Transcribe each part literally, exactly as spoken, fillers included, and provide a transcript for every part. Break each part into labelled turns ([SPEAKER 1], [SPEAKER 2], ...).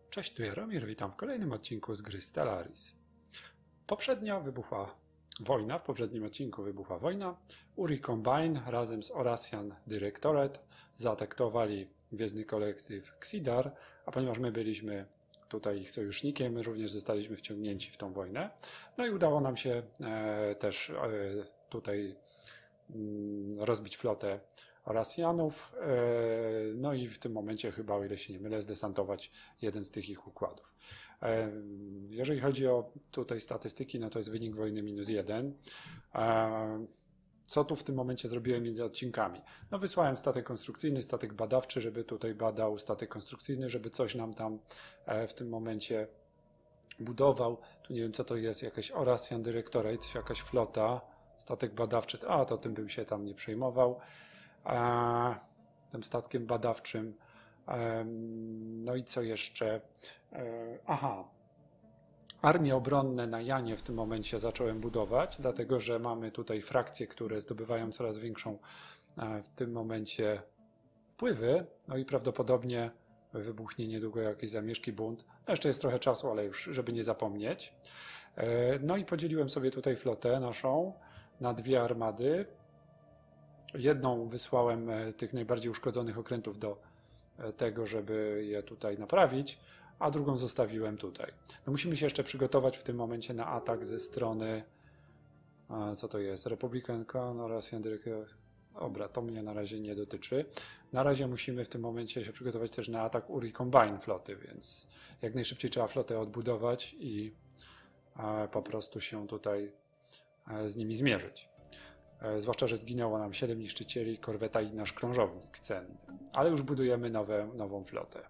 [SPEAKER 1] Cześć, tu Jaromir, witam w kolejnym odcinku z gry Stellaris. Poprzednio wybuchła wojna, w poprzednim odcinku wybuchła wojna. Uri Combine razem z Orasian Directorate zaatakowali Gwiezdny Kolektyw Xidar, a ponieważ my byliśmy tutaj ich sojusznikiem, my również zostaliśmy wciągnięci w tą wojnę. No i udało nam się e, też e, tutaj mm, rozbić flotę Orasianów, no i w tym momencie chyba, o ile się nie mylę, zdesantować jeden z tych ich układów. Jeżeli chodzi o tutaj statystyki, no to jest wynik wojny minus jeden. Co tu w tym momencie zrobiłem między odcinkami? No wysłałem statek konstrukcyjny, statek badawczy, żeby tutaj badał statek konstrukcyjny, żeby coś nam tam w tym momencie budował. Tu nie wiem, co to jest, jakaś Orasian Directorate, jakaś flota, statek badawczy, a to tym bym się tam nie przejmował. Tym statkiem badawczym. No i co jeszcze? Aha. Armie obronne na Janie w tym momencie zacząłem budować, dlatego że mamy tutaj frakcje, które zdobywają coraz większą w tym momencie wpływy. No i prawdopodobnie wybuchnie niedługo jakiś zamieszki bunt. No jeszcze jest trochę czasu, ale już żeby nie zapomnieć. No i podzieliłem sobie tutaj flotę naszą na dwie armady. Jedną wysłałem tych najbardziej uszkodzonych okrętów do tego, żeby je tutaj naprawić, a drugą zostawiłem tutaj. No musimy się jeszcze przygotować w tym momencie na atak ze strony, co to jest, Republican Con oraz Directorate. Dobra, to mnie na razie nie dotyczy. Na razie musimy w tym momencie się przygotować też na atak Uri Combine floty, więc jak najszybciej trzeba flotę odbudować i po prostu się tutaj z nimi zmierzyć. Zwłaszcza, że zginęło nam siedem niszczycieli, korweta i nasz krążownik cenny. Ale już budujemy nowe, nową flotę.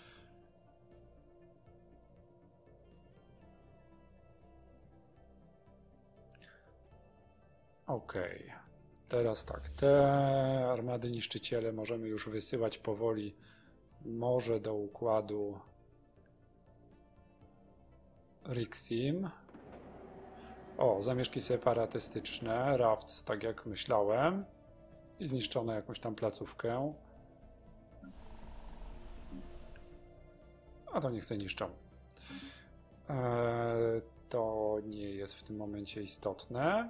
[SPEAKER 1] Ok. Teraz tak, te armady niszczyciele możemy już wysyłać powoli może do układu Rixim. O, zamieszki separatystyczne, rafts, tak jak myślałem. I zniszczono jakąś tam placówkę. A to niech se niszczą. Eee, to nie jest w tym momencie istotne.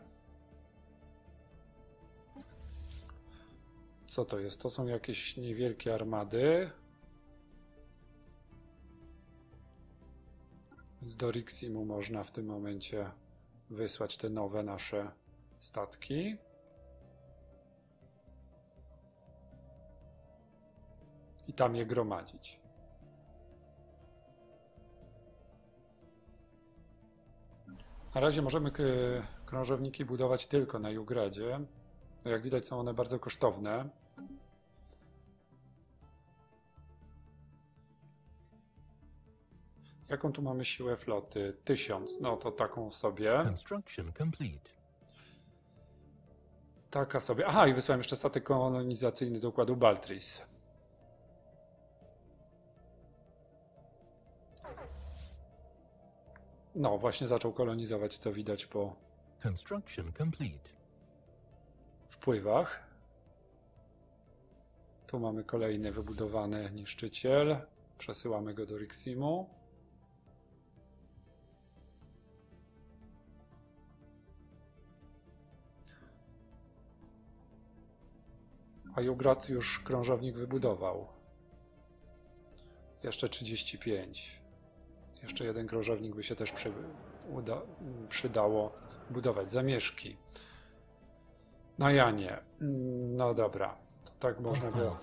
[SPEAKER 1] Co to jest? To są jakieś niewielkie armady. Z do Riximu można w tym momencie wysłać te nowe nasze statki. I tam je gromadzić. Na razie możemy krążowniki budować tylko na Jugradzie. No jak widać, są one bardzo kosztowne. Jaką tu mamy siłę floty? Tysiąc. No to taką sobie. Taka sobie. Aha, i wysłałem jeszcze statek kolonizacyjny do układu Baltris. No, właśnie zaczął kolonizować, co widać po wpływach. Tu mamy kolejny wybudowany niszczyciel. Przesyłamy go do Riximu. A Jugrad już krążownik wybudował. Jeszcze trzydzieści pięć. Jeszcze jeden krążownik by się też przy, uda, przydało budować. Zamieszki. No ja nie. No dobra. To tak można było.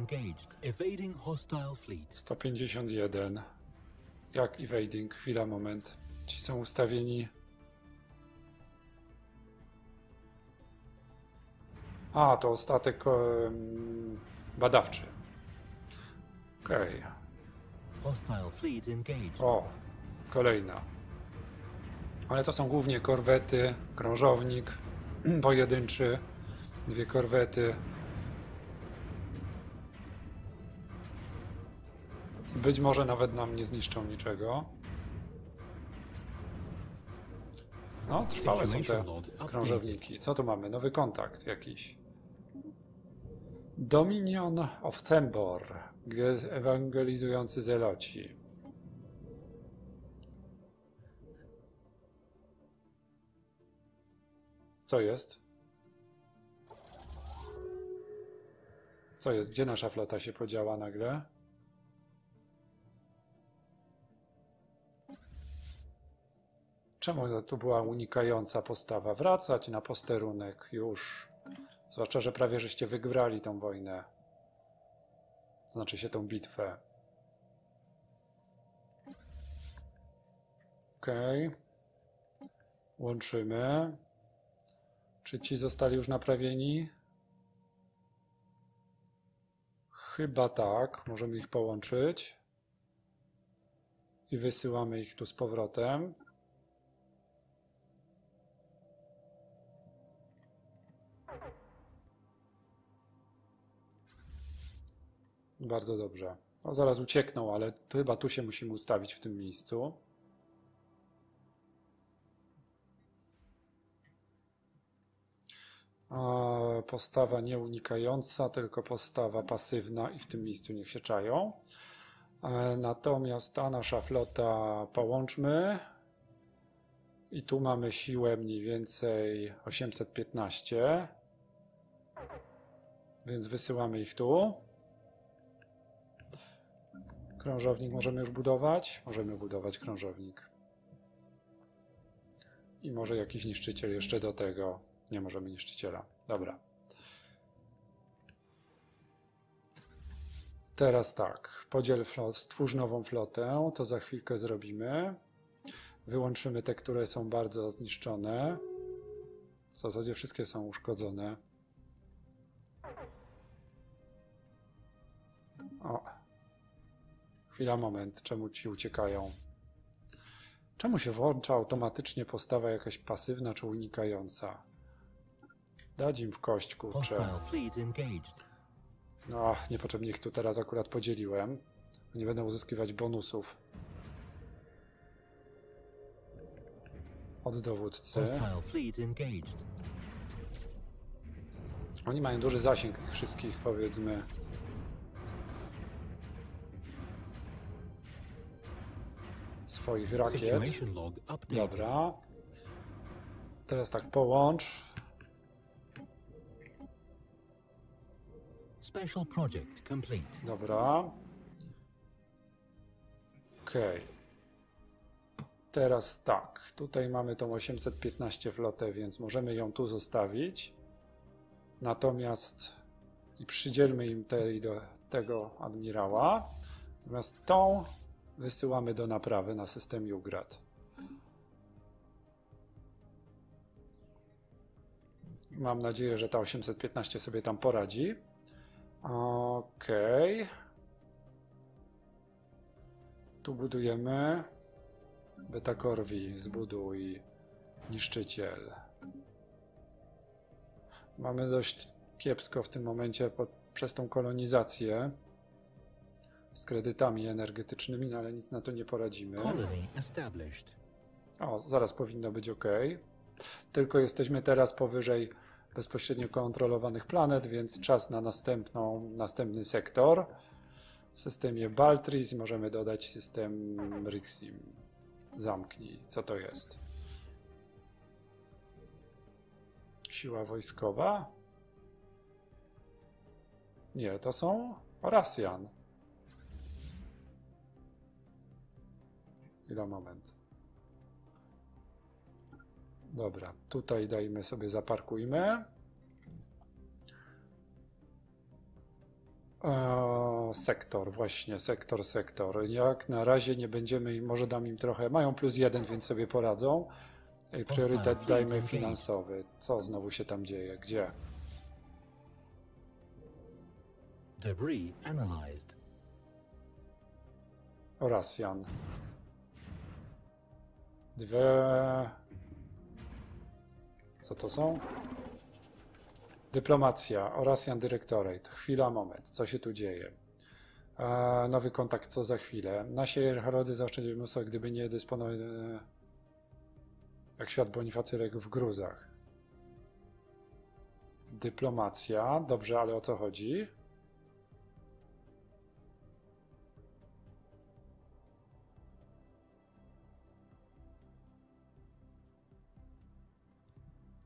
[SPEAKER 1] sto pięćdziesiąt jeden. Jak evading? Chwila, moment. Ci są ustawieni. A, to statek um, badawczy. Okej. Okay. O, kolejna. Ale to są głównie korwety, krążownik pojedynczy, dwie korwety. Być może nawet nam nie zniszczą niczego. No, trwałe są te krążowniki. Co tu mamy? Nowy kontakt jakiś. Dominion of Thembor. Ewangelizujący zeloci. Co jest? Co jest? Gdzie nasza flota się podziała nagle? Czemu tu była unikająca postawa? Wracać na posterunek już. Zwłaszcza, że prawie żeście wygrali tą wojnę. Znaczy się tą bitwę. Okej. Okay. Łączymy. Czy ci zostali już naprawieni? Chyba tak. Możemy ich połączyć. I wysyłamy ich tu z powrotem. Bardzo dobrze. No, zaraz uciekną, ale chyba tu się musimy ustawić w tym miejscu. Postawa nie unikająca, tylko postawa pasywna i w tym miejscu niech się czają. Natomiast ta nasza flota połączmy. I tu mamy siłę mniej więcej osiemset piętnaście. Więc wysyłamy ich tu. Krążownik możemy już budować? Możemy budować krążownik. I może jakiś niszczyciel jeszcze do tego. Nie możemy niszczyciela. Dobra. Teraz tak. Podziel flot, stwórz nową flotę. To za chwilkę zrobimy. Wyłączymy te, które są bardzo zniszczone. W zasadzie wszystkie są uszkodzone. O. Chwila, moment. Czemu ci uciekają? Czemu się włącza automatycznie postawa jakaś pasywna czy unikająca? Dać im w kość, kurczę. No, niepotrzebnie ich tu teraz akurat podzieliłem. Nie będą uzyskiwać bonusów. Od dowódcy. Oni mają duży zasięg tych wszystkich, powiedzmy. Swoich rakiet. Dobra. Teraz tak, połącz.
[SPEAKER 2] Special project complete.
[SPEAKER 1] Dobra. Okej. Teraz tak, tutaj mamy tą osiemset piętnaście flotę, więc możemy ją tu zostawić. Natomiast i przydzielmy im tej do tego admirała. Natomiast tą wysyłamy do naprawy na system Jugrad. Mam nadzieję, że ta osiemset piętnaście sobie tam poradzi. Okej. Okay. Tu budujemy. Beta Corvi, zbuduj niszczyciel. Mamy dość kiepsko w tym momencie pod, przez tą kolonizację z kredytami energetycznymi, no ale nic na to nie poradzimy. O, zaraz powinno być ok. Tylko jesteśmy teraz powyżej bezpośrednio kontrolowanych planet, więc czas na następną, następny sektor. W systemie Baltris możemy dodać system Rixim. Zamknij. Co to jest? Siła wojskowa? Nie, to są Rosjan. Chwila, moment. Dobra, tutaj dajmy sobie, zaparkujmy. Eee, sektor, właśnie, sektor, sektor. Jak na razie nie będziemy im, może dam im trochę, mają plus jeden, więc sobie poradzą. I priorytet dajmy finansowy. Co znowu się tam dzieje? Gdzie?
[SPEAKER 2] Debris analyzed.
[SPEAKER 1] Rosjan. Dwie... Co to są? Dyplomacja. Rosjan Directorate. Chwila, moment. Co się tu dzieje? E, nowy kontakt, co za chwilę. Nasi rodzy zaoszczędzili mnóstwo, gdyby nie dysponowali... E, jak świat Bonifacy w gruzach. Dyplomacja. Dobrze, ale o co chodzi?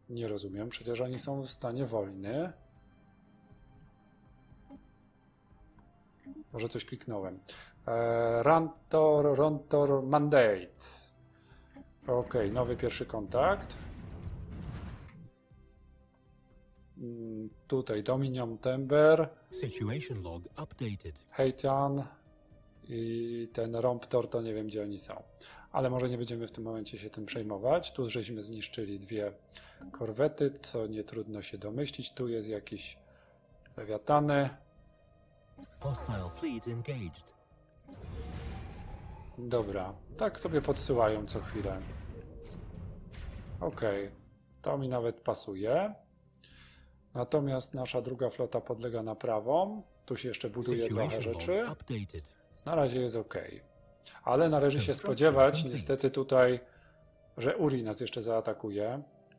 [SPEAKER 1] Nie rozumiem, przecież oni są w stanie wojny. Może coś kliknąłem. E, Rantor, Rontor Mandate. Ok, nowy pierwszy kontakt. Mm, tutaj Dominion Tember.
[SPEAKER 2] Situation log updated.
[SPEAKER 1] Heitan i ten Romptor, to nie wiem, gdzie oni są. Ale może nie będziemy w tym momencie się tym przejmować. Tu żeśmy zniszczyli dwie korwety, co nie trudno się domyślić. Tu jest jakiś lewiatany.
[SPEAKER 2] Hostile fleet engaged.
[SPEAKER 1] Dobra, tak sobie podsyłają co chwilę. Ok, to mi nawet pasuje. Natomiast nasza druga flota podlega naprawom. Tu się jeszcze buduje trochę rzeczy. Na razie jest ok. Ale należy się spodziewać niestety tutaj, że Uri nas jeszcze zaatakuje.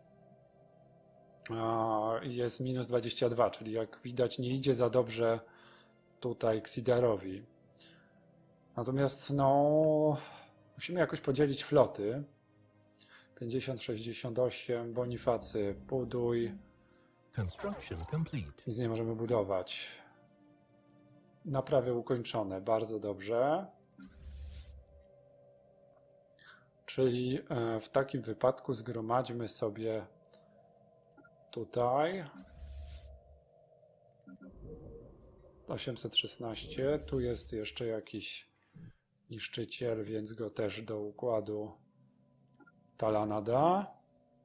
[SPEAKER 1] Jest minus dwadzieścia dwa, czyli jak widać nie idzie za dobrze tutaj Xidarowi. Natomiast no musimy jakoś podzielić floty. pięćdziesiąt, sześćdziesiąt osiem, Bonifacy, buduj.
[SPEAKER 2] Construction complete.
[SPEAKER 1] Nic nie możemy budować. Naprawy ukończone, bardzo dobrze. Czyli w takim wypadku zgromadźmy sobie tutaj osiemset szesnaście. Tu jest jeszcze jakiś niszczyciel, więc go też do układu Talana da.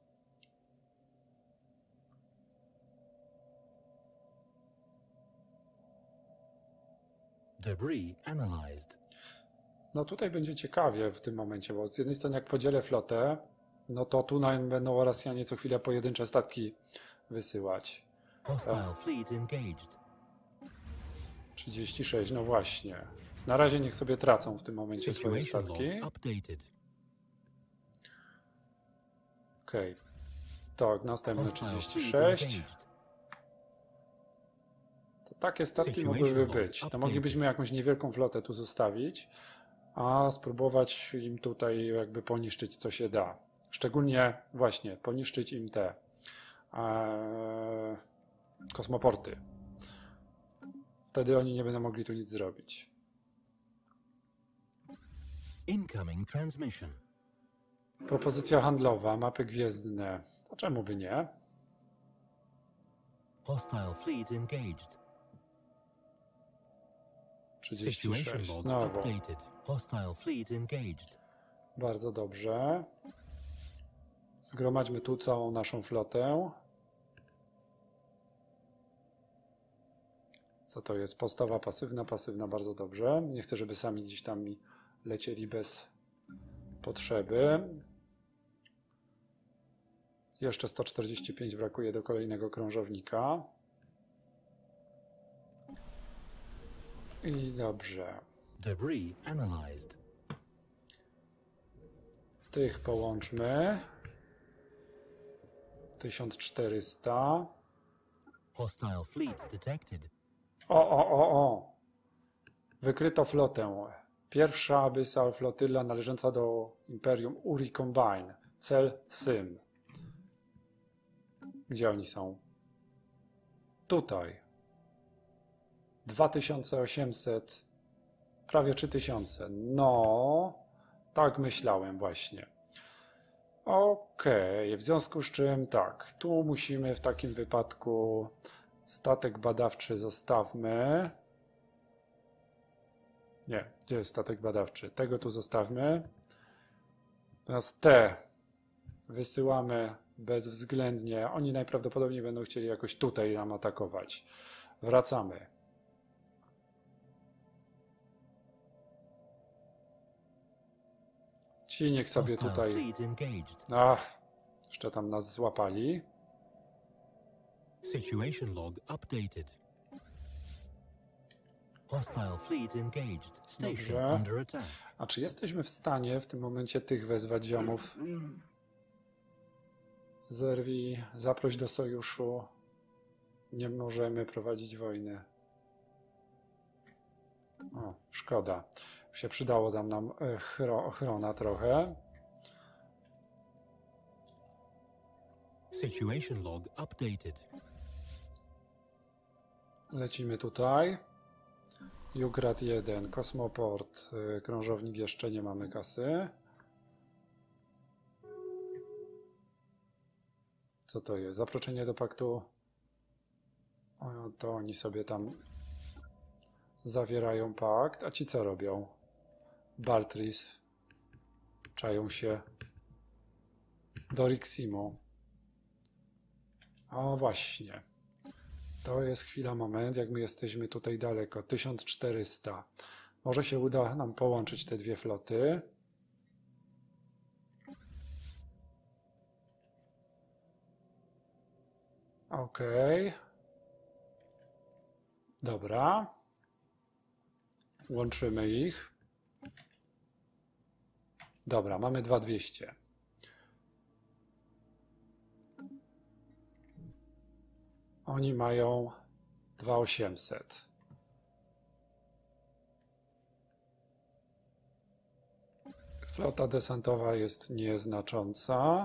[SPEAKER 2] Debris analyzed.
[SPEAKER 1] No tutaj będzie ciekawie w tym momencie, bo z jednej strony jak podzielę flotę, no to tu nam będą Rosjanie co chwilę pojedyncze statki wysyłać.
[SPEAKER 2] Hostile fleet engaged.
[SPEAKER 1] trzydzieści sześć, no właśnie. Więc na razie niech sobie tracą w tym momencie swoje statki. Ok. Tak, następny trzydzieści sześć. To takie statki mogłyby być. To moglibyśmy jakąś niewielką flotę tu zostawić, a spróbować im tutaj jakby poniszczyć co się da. Szczególnie właśnie poniszczyć im te e, kosmoporty. Wtedy oni nie będą mogli tu nic zrobić.
[SPEAKER 2] Incoming transmission.
[SPEAKER 1] Propozycja handlowa, mapy gwiezdne. A czemu by nie?
[SPEAKER 2] Hostile fleet engaged.
[SPEAKER 1] trzydzieści sześć znowu.
[SPEAKER 2] Hostile fleet engaged.
[SPEAKER 1] Bardzo dobrze. Zgromadźmy tu całą naszą flotę. Co to jest? Postawa pasywna, pasywna, bardzo dobrze. Nie chcę, żeby sami gdzieś tam mi lecieli bez potrzeby. Jeszcze sto czterdzieści pięć brakuje do kolejnego krążownika. I dobrze.
[SPEAKER 2] Debris analyzed.
[SPEAKER 1] Tych połączmy. tysiąc czterysta.
[SPEAKER 2] Hostile fleet detected.
[SPEAKER 1] O, o, o, o. Wykryto flotę. Pierwsza Abyssal flotyla należąca do Imperium Uri Combine. Cel Sym. Gdzie oni są? Tutaj. dwa tysiące osiemset. Prawie trzy tysiące. No, tak myślałem właśnie. Okej, okay. W związku z czym tak, tu musimy w takim wypadku statek badawczy zostawmy. Nie, gdzie jest statek badawczy? Tego tu zostawmy. Natomiast te wysyłamy bezwzględnie. Oni najprawdopodobniej będą chcieli jakoś tutaj nam atakować. Wracamy. Ci niech sobie tutaj... Ach, jeszcze tam nas złapali.
[SPEAKER 2] Situation log updated. Hostile fleet engaged. Station under attack.
[SPEAKER 1] A czy jesteśmy w stanie w tym momencie tych wezwać ziomów? Zerwij, zaproś do sojuszu. Nie możemy prowadzić wojny. O, szkoda. Się przydało tam nam ochrona trochę.
[SPEAKER 2] Situation log updated.
[SPEAKER 1] Lecimy tutaj. Jugrad jeden, Kosmoport, krążownik jeszcze nie mamy kasy. Co to jest? Zaproszenie do paktu. O, to oni sobie tam zawierają pakt. A ci co robią? Baltris. Czają się do Riximu. O właśnie. To jest chwila, moment, jak my jesteśmy tutaj daleko. tysiąc czterysta. Może się uda nam połączyć te dwie floty. Okej. Okay. Dobra. Łączymy ich. Dobra, mamy dwa tysiące dwieście. Oni mają dwa tysiące osiemset. Flota desantowa jest nieznacząca.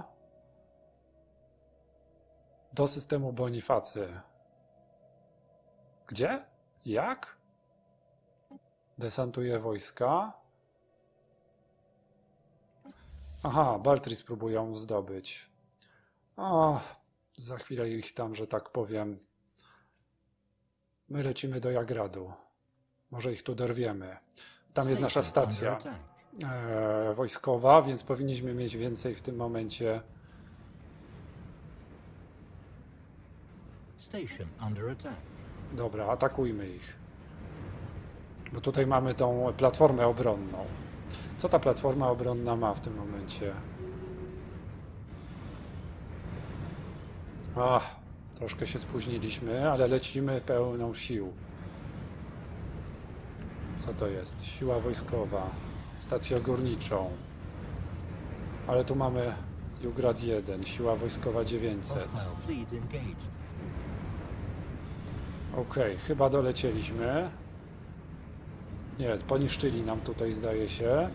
[SPEAKER 1] Do systemu Bonifacy. Gdzie? Jak? Desantuje wojska. Aha, Baltris próbują zdobyć. O, za chwilę ich tam, że tak powiem. My lecimy do Jagradu. Może ich tu dorwiemy. Tam jest nasza stacja e, wojskowa, więc powinniśmy mieć więcej w tym momencie.
[SPEAKER 2] Station under attack.
[SPEAKER 1] Dobra, atakujmy ich. Bo tutaj mamy tą platformę obronną. Co ta platforma obronna ma w tym momencie? Ach, troszkę się spóźniliśmy, ale lecimy pełną sił. Co to jest? Siła wojskowa. Stację górniczą. Ale tu mamy Jugrad jeden, siła wojskowa dziewięćset. Okej, okay, chyba dolecieliśmy. Nie, poniszczyli nam tutaj, zdaje się.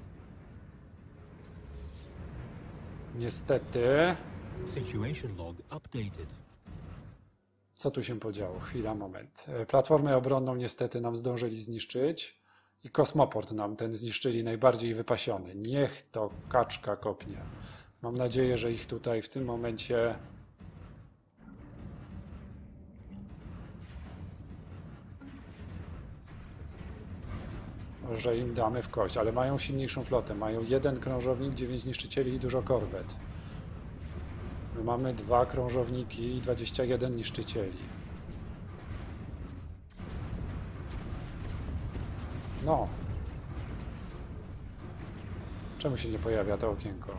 [SPEAKER 1] Niestety.
[SPEAKER 2] Situation log updated.
[SPEAKER 1] Co tu się podziało? Chwila, moment. Platformę obronną niestety nam zdążyli zniszczyć. I kosmoport nam ten zniszczyli najbardziej wypasiony. Niech to kaczka kopnie. Mam nadzieję, że ich tutaj w tym momencie... że im damy w kość, ale mają silniejszą flotę. Mają jeden krążownik, dziewięć niszczycieli i dużo korwet. My mamy dwa krążowniki i dwadzieścia jeden niszczycieli. No. Czemu się nie pojawia to okienko?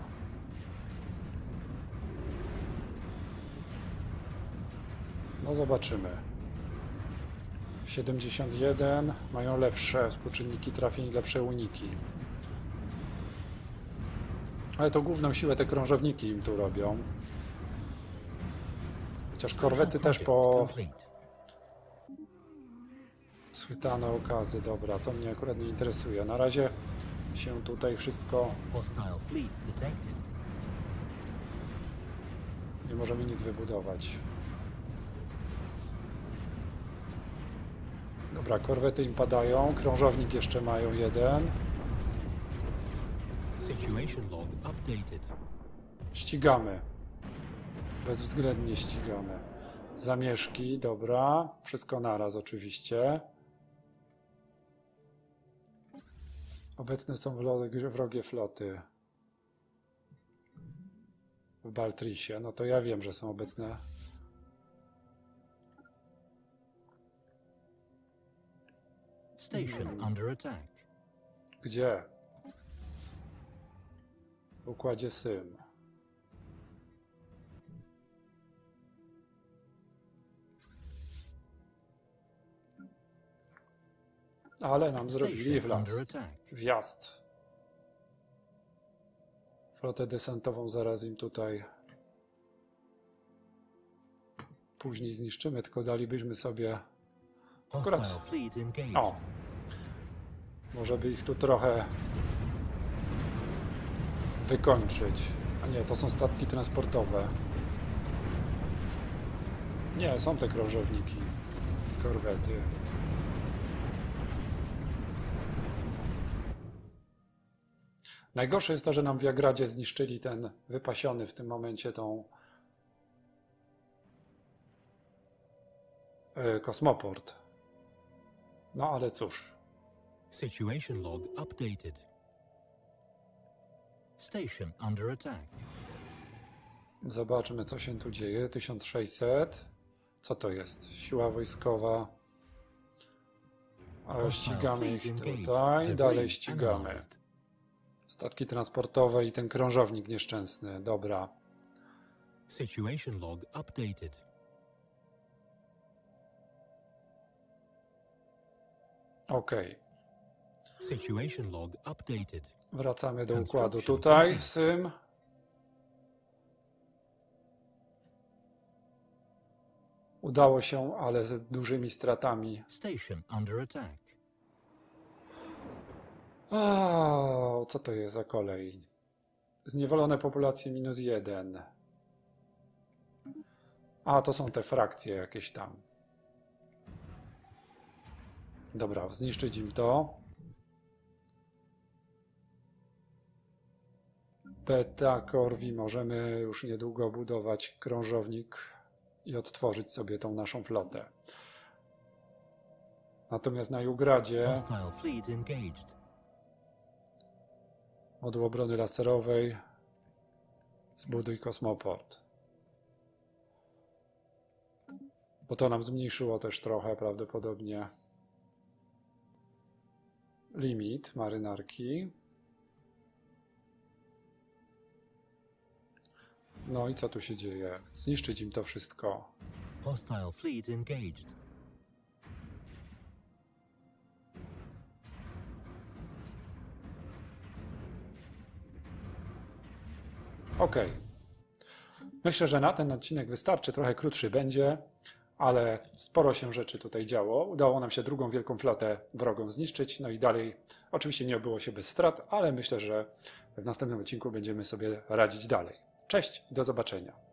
[SPEAKER 1] No zobaczymy. siedemdziesiąt jeden. Mają lepsze współczynniki trafień, lepsze uniki. Ale to główną siłę te krążowniki im tu robią. Chociaż korwety też po... Schwytane okazy, dobra, to mnie akurat nie interesuje. Na razie się tutaj wszystko... Nie możemy nic wybudować. Dobra, korwety im padają, krążownik jeszcze mają jeden. Ścigamy. Bezwzględnie ścigamy. Zamieszki, dobra. Wszystko naraz oczywiście. Obecne są wrogie floty. W Baltrisie. No to ja wiem, że są obecne.
[SPEAKER 2] Station under attack.
[SPEAKER 1] Gdzie? W układzie Sym. Ale nam zrobili wjazd. Wjazd. Flotę desantową zaraz im tutaj później zniszczymy, tylko dalibyśmy sobie akurat... O! Może by ich tu trochę wykończyć. A nie, to są statki transportowe. Nie, są te krążowniki, korwety. Najgorsze jest to, że nam w Jagradzie zniszczyli ten wypasiony w tym momencie tą yy, kosmoport. No ale cóż.
[SPEAKER 2] Situation log updated. Station under attack.
[SPEAKER 1] Zobaczmy, co się tu dzieje. tysiąc sześćset. Co to jest? Siła wojskowa. A ścigamy ich tutaj. Dalej ścigamy. Statki transportowe i ten krążownik nieszczęsny. Dobra.
[SPEAKER 2] Situation log updated.
[SPEAKER 1] Ok.
[SPEAKER 2] Situation log updated.
[SPEAKER 1] Wracamy do układu tutaj. Sym. Udało się, ale z dużymi stratami.
[SPEAKER 2] Station under attack.
[SPEAKER 1] A, co to jest za kolej? Zniewolone populacje minus jeden. A, to są te frakcje jakieś tam. Dobra, zniszczyć im to. Beta Corvi możemy już niedługo budować krążownik i odtworzyć sobie tą naszą flotę. Natomiast na Jugradzie moduł obrony laserowej zbuduj kosmoport. Bo to nam zmniejszyło też trochę prawdopodobnie limit marynarki. No i co tu się dzieje? Zniszczyć im to wszystko.
[SPEAKER 2] Hostile fleet engaged.
[SPEAKER 1] Ok. Myślę, że na ten odcinek wystarczy. Trochę krótszy będzie, ale sporo się rzeczy tutaj działo. Udało nam się drugą wielką flotę wrogą zniszczyć. No i dalej oczywiście nie obyło się bez strat, ale myślę, że w następnym odcinku będziemy sobie radzić dalej. Cześć i do zobaczenia.